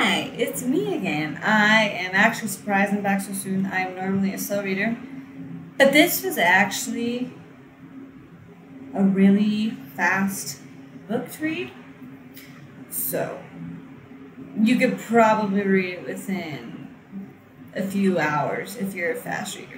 Hi, it's me again. I am actually surprised I'm back so soon. I am normally a slow reader, but this was actually a really fast book to read. So, you could probably read it within a few hours if you're a fast reader.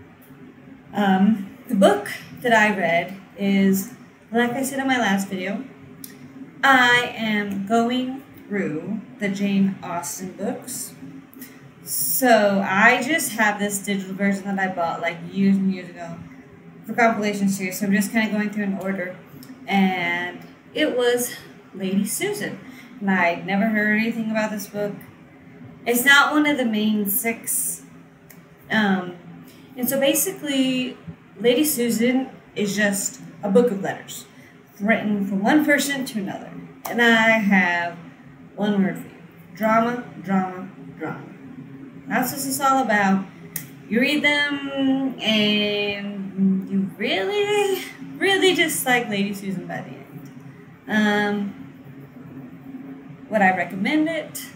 The book that I read is, like I said in my last video, I am going through the Jane Austen books. So I just have this digital version that I bought like years and years ago for compilation series. So I'm just kind of going through in order. And it was Lady Susan. And I'd never heard anything about this book. It's not one of the main six. And so basically, Lady Susan is just a book of letters written from one person to another. And I have one word for you. Drama, drama, drama. That's what it's all about. You read them and you really, really just like Lady Susan by the end. Would I recommend it?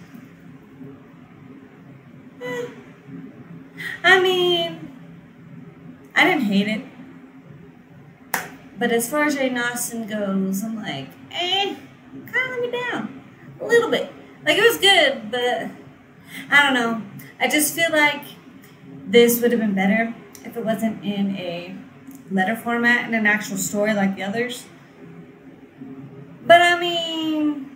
I mean, I didn't hate it. But as far as Jane Austen goes, I'm like, kind of let me down. A little bit. Like, it was good, but I don't know. I just feel like this would have been better if it wasn't in a letter format and an actual story like the others. But I mean,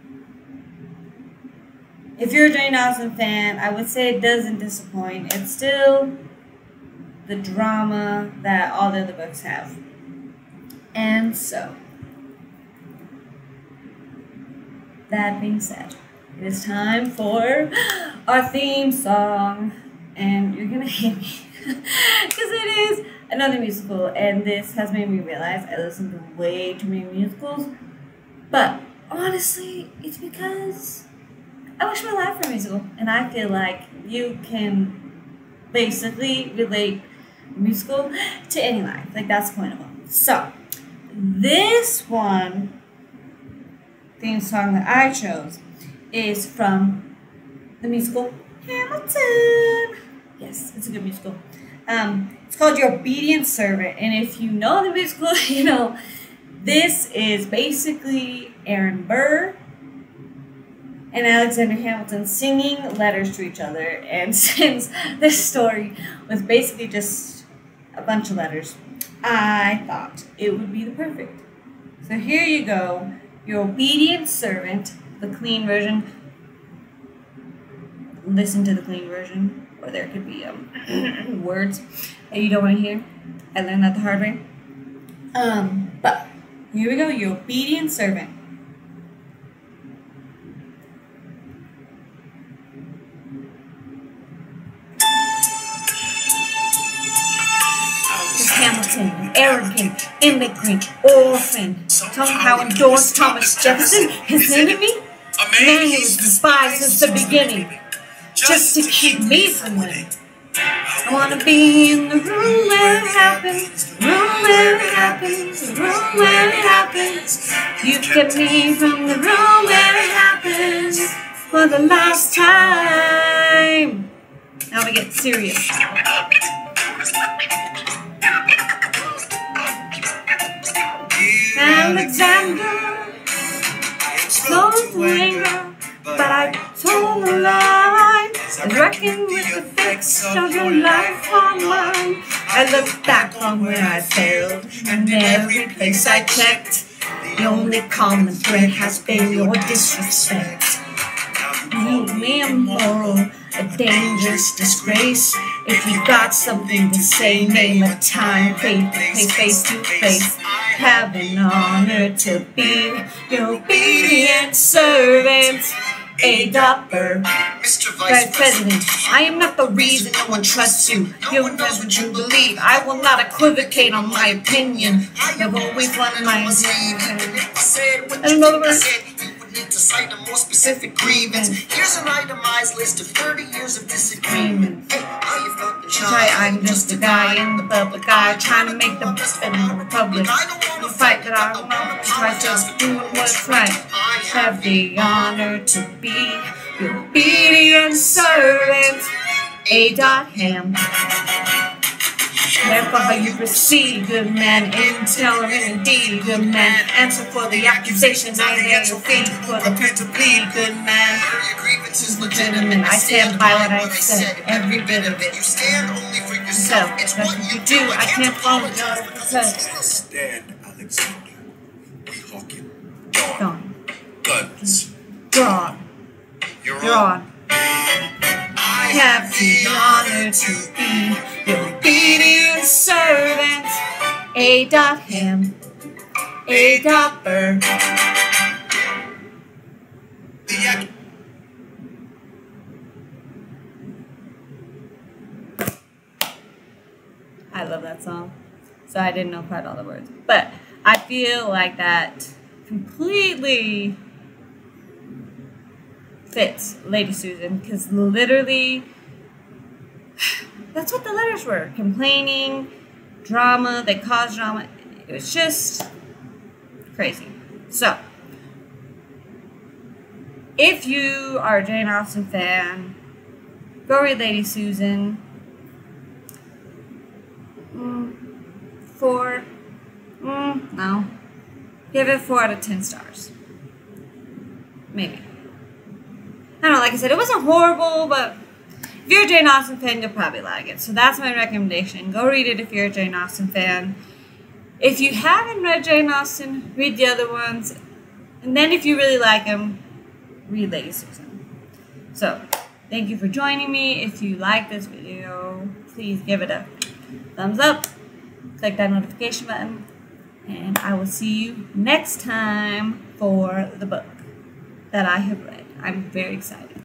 if you're a Jane Austen fan, I would say it doesn't disappoint. It's still the drama that all the other books have. And so, that being said, it is time for our theme song. And you're gonna hate me because it is another musical, and this has made me realize I listen to way too many musicals. But honestly, it's because I wish my life were a musical, and I feel like you can basically relate musical to any life. Like, that's the point of them. So, this one theme song that I chose is from the musical Hamilton. Yes, it's a good musical. It's called Your Obedient Servant, and if you know the musical, you know this is basically Aaron Burr and Alexander Hamilton singing letters to each other. And since this story was basically just a bunch of letters, I thought it would be the perfect. So here you go, Your Obedient Servant, the clean version. Listen to the clean version, or there could be words that you don't want to hear. I learned that the hard way. But here we go, Your Obedient Servant. Hamilton, an arrogant, immigrant, orphan, somehow endorsed Thomas Jefferson, his enemy, a man who was despised since the beginning, just to keep me from winning. I want to be in the room where it happens, the room where it happens, the room where it happens. You kept me from the room where it happens for the last time. Now we get serious. Alexander, slow to anger, but I told a lie. I reckoned with the fix of your life on mine. I look back on where I failed, and every place I checked, the only common thread has been your disrespect. You made me immoral, a dangerous disgrace. If you got something to say, name a time, face to face. Have an honor to be your obedient servant. A dopper, Mr. Vice President, I am not the reason no one trusts you. You're not what you believe. I will not equivocate on my opinion. You've always wanted my opinion. In other words, need to cite a more specific grievance. Here's an itemized list of 30 years of disagreement. Hey, you've got the Try, I'm just a guy in the public eye, trying to make the best of the republic. The fight that I want is myself doing what's right. Have the honor to be your obedient servant. A.Ham. Therefore, how you proceed, good man, intel and indeed, good man. Answer for the accusations I lay at your feet, for the pen to plead, good man. Your grievance is legitimate. I stand by what I said, every bit of it. You stand only for yourself. It's what you do. I can't apologize because Stand, Alexander. We hawking. Dawn. Guns. Drawn. You're Drawn. I have the honor to be your obedient servant. A.Ham. A.Burr. I love that song. So I didn't know quite all the words. But I feel like that completely fits Lady Susan, because literally that's what the letters were. Complaining, drama, they caused drama. It was just crazy. So, if you are a Jane Austen fan, go read Lady Susan. 4. No. Give it 4 out of 10 stars. Maybe. I don't know, like I said, it wasn't horrible, but if you're a Jane Austen fan, you'll probably like it. So that's my recommendation. Go read it if you're a Jane Austen fan. If you haven't read Jane Austen, read the other ones. And then if you really like them, read Lady Susan. So, thank you for joining me. If you like this video, please give it a thumbs up. Click that notification button. And I will see you next time for the book that I have read. I'm very excited.